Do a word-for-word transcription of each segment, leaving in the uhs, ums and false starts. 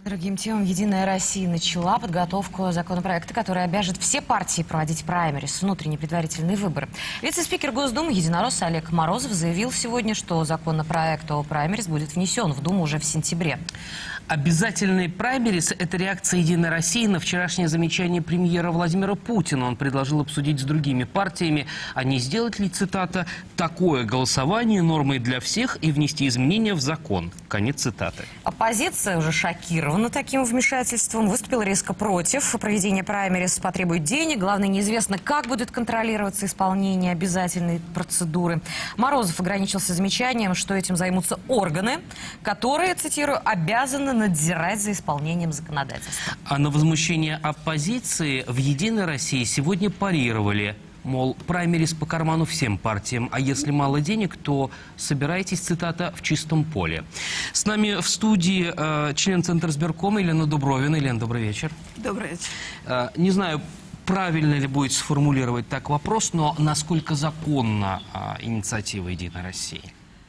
Другим темам «Единая Россия» начала подготовку законопроекта, который обяжет все партии проводить праймерис, внутренние предварительные выборы. Вице-спикер Госдумы единоросс Олег Морозов заявил сегодня, что законопроект о праймерис будет внесен в Думу уже в сентябре. Обязательный праймерис – это реакция «Единой России» на вчерашнее замечание премьера Владимира Путина. Он предложил обсудить с другими партиями, а не сделать ли, цитата, «такое голосование нормой для всех и внести изменения в закон». Конец цитаты. Оппозиция уже шокирована таким вмешательством, выступила резко против. Проведение праймерис потребует денег. Главное, неизвестно, как будет контролироваться исполнение обязательной процедуры. Морозов ограничился замечанием, что этим займутся органы, которые, цитирую, обязаны надзирать за исполнением законодательства. А на возмущение оппозиции в «Единой России» сегодня парировали. Мол, праймерис по карману всем партиям, а если мало денег, то собирайтесь, цитата, в чистом поле. С нами в студии э, член Центризбиркома Елена Дубровина. Елена, добрый вечер. Добрый вечер. Э, не знаю, правильно ли будет сформулировать так вопрос, но насколько законна э, инициатива «Единой России»?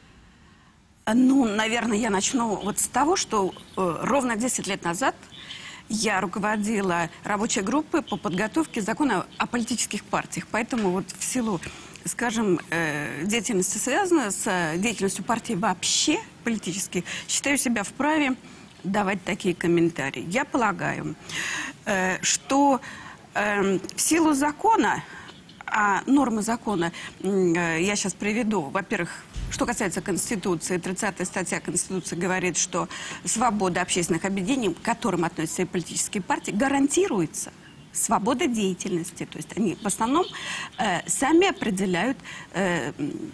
Ну, наверное, я начну вот с того, что э, ровно десять лет назад я руководила рабочей группой по подготовке закона о политических партиях. Поэтому вот в силу, скажем, э, деятельности, связанной с деятельностью партии вообще политических, считаю себя вправе давать такие комментарии. Я полагаю, э, что э, в силу закона, а нормы закона э, я сейчас приведу, во-первых, что касается Конституции, тридцатая статья Конституции говорит, что свобода общественных объединений, к которым относятся и политические партии, гарантируется. Свобода деятельности. То есть они в основном э, сами определяют э,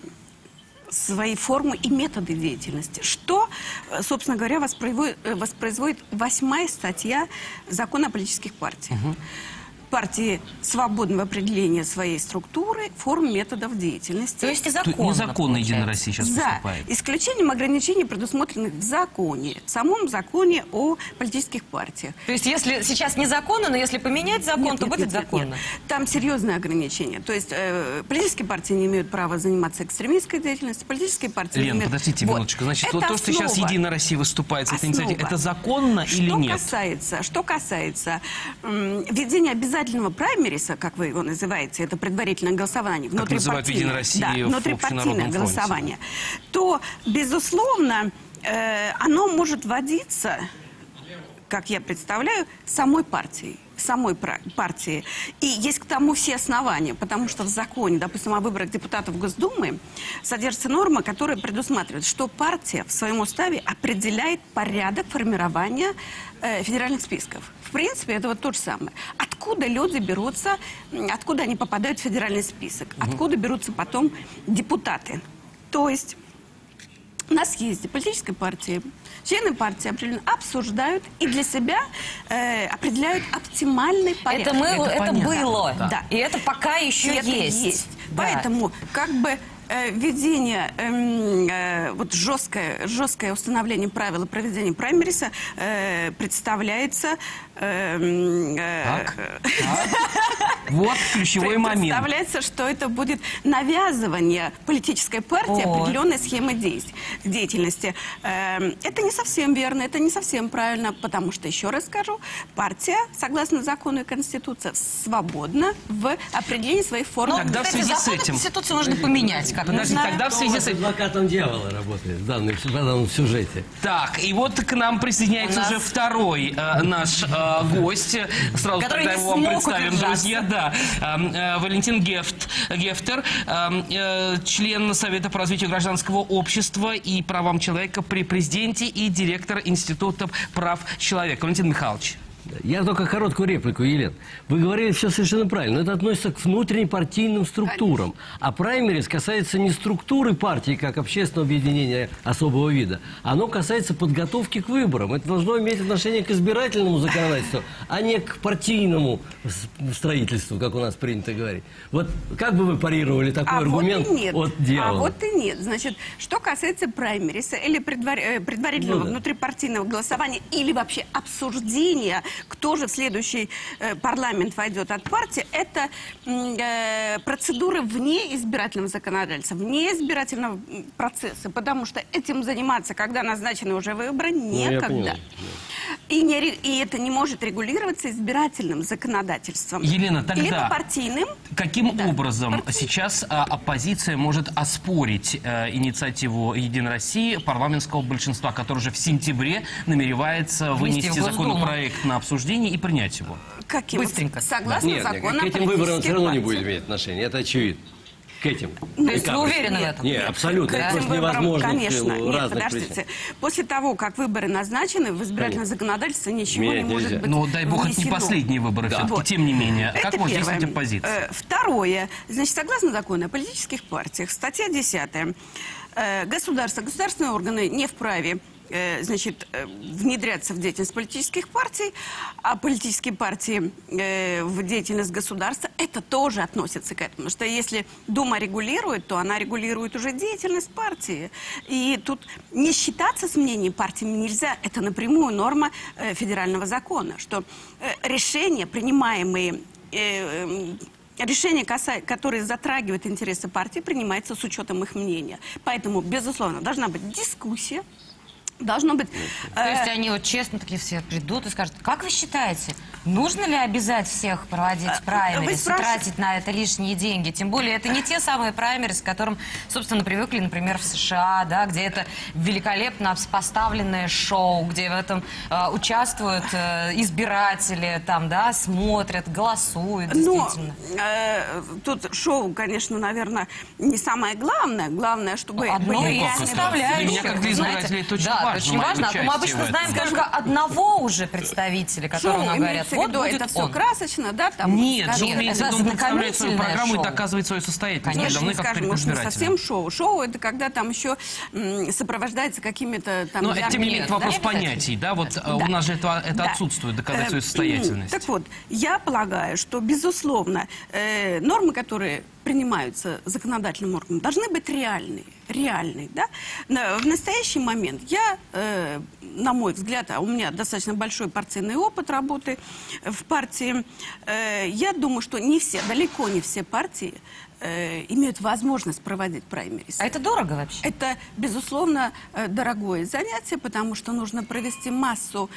свои формы и методы деятельности. Что, собственно говоря, воспроизводит, воспроизводит восьмая статья Закона о политических партиях. Угу. Партии свободного определения своей структуры, форм, методов деятельности. То есть незаконно, незаконно «Единая Россия» сейчас За поступает. исключением ограничений, предусмотренных в законе, в самом законе о политических партиях. То есть если сейчас незаконно, но если поменять закон, Нет, то нет, будет нет, нет, законно? нет. Там серьезные ограничения. То есть э, политические партии не имеют права заниматься экстремистской деятельностью, политические партии Лен, не имеют... подождите вот. минуточку. Значит, это вот то, что основа. сейчас «Единая Россия» выступает с этой Основа. инициативой, это законно что или нет? Касается, что касается м, введения обязательного праймериса, как вы его называете, это предварительное голосование, как называют в «Единой России» да, в внутрипартийное голосование, то, безусловно, э, оно может вводиться, как я представляю, самой партией. самой партии. И есть к тому все основания, потому что в законе, допустим, о выборах депутатов Госдумы содержится норма, которая предусматривает, что партия в своем уставе определяет порядок формирования э, федеральных списков. В принципе, это вот то же самое. Откуда люди берутся, откуда они попадают в федеральный список, угу. откуда берутся потом депутаты. То есть на съезде политической партии члены партии определенно обсуждают и для себя э, определяют оптимальный порядок. Это, мы, это, это было, да. Да. И это пока еще и это есть. есть. Да. Поэтому как бы э, введение, э, э, вот жесткое, жесткое установление правил проведения праймериса э, представляется... Э, э, так. Так. Вот ключевой момент. Представляется, что это будет навязывание политической партии О. определенной схемы деятельности. Это не совсем верно, это не совсем правильно, потому что, еще раз скажу, партия, согласно закону и Конституции, свободна в определении своих форм. Но, тогда кстати, в связи с этим... Конституцию можно поменять. Как Подожди, тогда в связи с этим... адвокатом дьявола работает в данном, в данном сюжете. Так, и вот к нам присоединяется нас... уже второй э, наш э, гость. Сразу Который тогда не его вам смог представим, удержаться. друзья. Да. Э, э, Валентин Гефт, Гефтер, э, э, член Совета по развитию гражданского общества и правам человека при президенте и директор Института прав человека. Валентин Михайлович. Я только короткую реплику, Елена. Вы говорили все совершенно правильно. Но это относится к внутреннепартийным структурам. А праймерис касается не структуры партии, как общественного объединения особого вида. Оно касается подготовки к выборам. Это должно иметь отношение к избирательному законодательству, а не к партийному строительству, как у нас принято говорить. Вот как бы вы парировали такой а аргумент вот и нет. от дьявола? А вот и нет. Значит, что касается праймериса или предвар... предварительного ну, да. внутрипартийного голосования или вообще обсуждения, кто же в следующий э, парламент войдет от партии, это э, процедура вне избирательного законодательства, вне избирательного процесса, потому что этим заниматься, когда назначены уже выборы, некогда. Ну, И, не, ре- и это не может регулироваться избирательным законодательством. Елена, тогда Либо партийным. каким Да, образом партийным. сейчас а, оппозиция может оспорить а, инициативу «Единой России» парламентского большинства, который уже в сентябре намеревается Внести в вынести Госдуму. законопроект на обсуждение и принять его? Каким? Быстренько. Согласно Нет, нет, закону к о этим выборам он все равно не политических будет иметь отношения, это очевидно. К этим. То есть вы Декабрь. уверены в этом? Нет, абсолютно. К Это этим просто выборам, невозможно в конечно, силу нет, разных подождите. причин. После того, как выборы назначены, в избирательное законодательство ничего Менять не может нельзя. быть Но дай бог, это не внесено. последние выборы, Да. все-таки, Вот. тем не менее. Это Как может первое. действовать оппозиция? Э, Второе. Значит, согласно закону о политических партиях, статья десятая. Э, Государство, государственные органы не вправе э, значит, э, внедряться в деятельность политических партий, а политические партии э, в деятельность государства, это тоже относится к этому. Потому что если Дума регулирует, то она регулирует уже деятельность партии. И тут не считаться с мнением партиями нельзя. Это напрямую норма э, федерального закона, что э, решения, принимаемые э, э, Решение, каса- которые затрагивают интересы партии, принимается с учетом их мнения. Поэтому, безусловно, должна быть дискуссия, должно быть... То есть э, они вот честно такие все придут и скажут, как вы считаете, нужно ли обязать всех проводить Вы праймерис и спраш- тратить на это лишние деньги? Тем более это не те самые праймерис, к которым, собственно, привыкли, например, в США, да, где это великолепно поставленное шоу, где в этом э, участвуют э, избиратели, там, да, смотрят, голосуют, Но действительно. э, тут шоу, конечно, наверное, не самое главное. Главное, чтобы Одно были из реальные составляющих. Для меня, как для знаете. избирателей, это очень да, важно, очень мое важно. А то мы участие обычно в знаем этом. только одного уже представителя, которого шоу, нам говорят, имеется в вот виду, будет это все он. красочно, да? Там, Нет, скажем, шоу имеется в виду, это он представляет свою ознакомительное программу и шоу. доказывает свою состоятельность. Конечно, Давно Ну, как скажем, перед может, не избирателями. совсем шоу. Шоу — это когда там еще м, сопровождается какими-то там... Но, тем не яркими- менее, это вопрос да, понятий, да? Вот э, Да. у нас же это, это Да. отсутствует, доказать Э, свою состоятельность. Так вот, я полагаю, что, безусловно, э, нормы, которые принимаются законодательным органом, должны быть реальные. Реальные, да? На- В настоящий момент я, э, на мой взгляд, а у меня достаточно большой партийный опыт работы в партии, э, я думаю, что не все, далеко не все партии э, имеют возможность проводить праймерис. А это дорого вообще? Это, безусловно, э, дорогое занятие, потому что нужно провести массу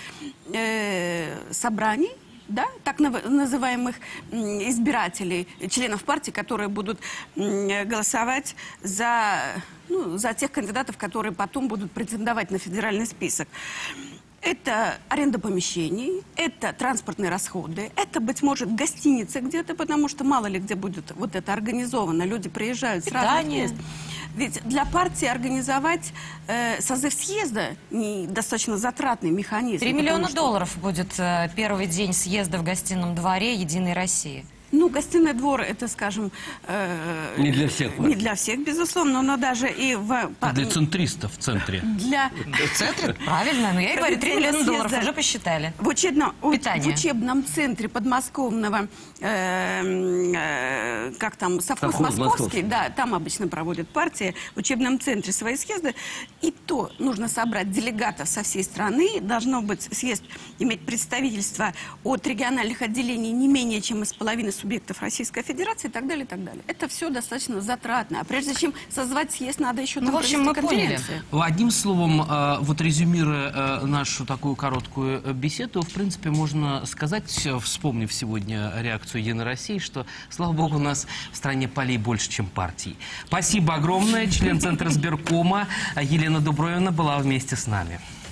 э, собраний, да, так нав- называемых м, избирателей, членов партии, которые будут м, голосовать за, ну, за тех кандидатов, которые потом будут претендовать на федеральный список. Это аренда помещений, это транспортные расходы, это, быть может, гостиница где-то, потому что мало ли где будет вот это организовано. Люди приезжают с разных Питание. мест. Ведь для партии организовать э, созыв съезда не достаточно затратный механизм. Три потому миллиона что- долларов будет э, первый день съезда в гостином дворе «Единой России». Ну, гостиный двор, это, скажем... э, Не для всех Не партий. для всех, безусловно, но даже и в... А для центристов в центре. для- В центре? Правильно, но я и говорю, три миллиона долларов съезда. уже посчитали. В учебном, в Питание. учебном центре подмосковного, э, э, как там, совхоз, Совхоз московский, московский. да, там обычно проводят партии, в учебном центре свои съезды. И то нужно собрать делегатов со всей страны, должно быть съезд иметь представительство от региональных отделений не менее чем из половины субъектов Российской Федерации и так далее, и так далее. Это все достаточно затратно. А прежде чем созвать съезд, надо еще Ну, там в общем, провести мы поняли. конференцию. Одним словом, э, вот резюмируя э, нашу такую короткую э, беседу, в принципе, можно сказать, э, вспомнив сегодня реакцию «Единой России», что, слава богу, у нас в стране полей больше, чем партий. Спасибо огромное. Член Центра избиркома Елена Дубровина была вместе с нами.